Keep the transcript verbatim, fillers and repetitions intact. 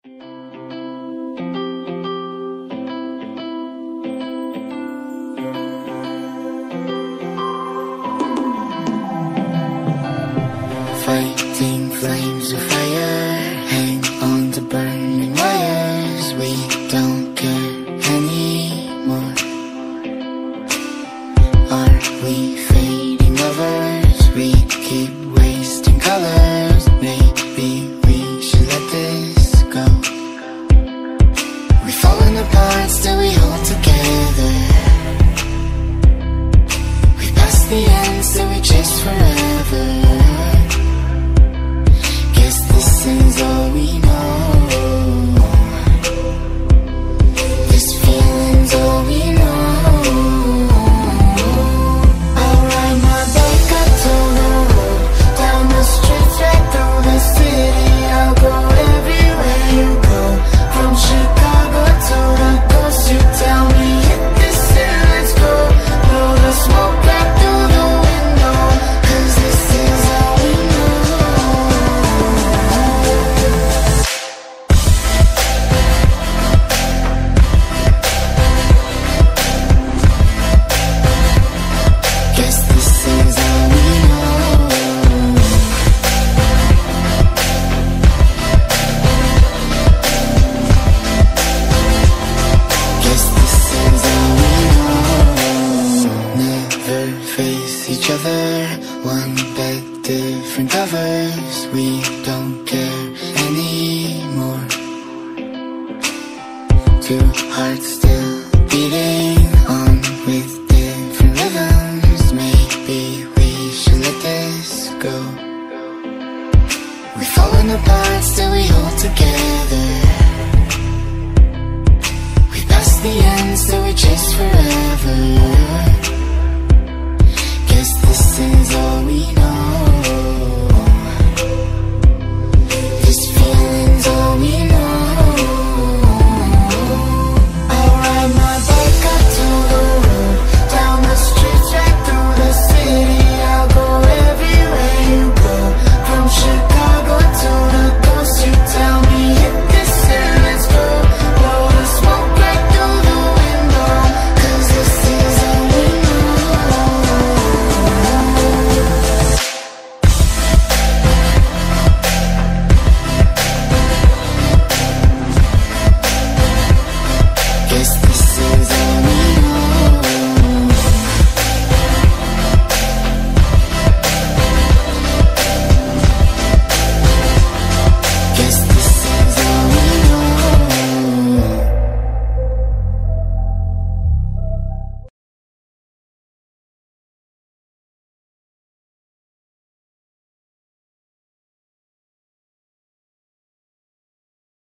Fighting flames of fire, hang on to burning wires. We don't care anymore. Are we fading lovers? We keep wasting colors. Maybe we should let this go. We've fallen apart, still we hold together. We've passed the end, still we chase forever. Is all we know. This feeling's all we know. I'll ride my bike up to the road, down the streets right through the city. I'll go everywhere you go, from Chicago to the coast. You tell me hit this and let's go. Blow the smoke right through the window, 'cause this is all we know. Each other, one bed, different covers. We don't care anymore. Two hearts still beating on with different rhythms. Maybe we should let this go. We've fallen apart, still we hold together. We passed the end, still we chase forever. This is all we know.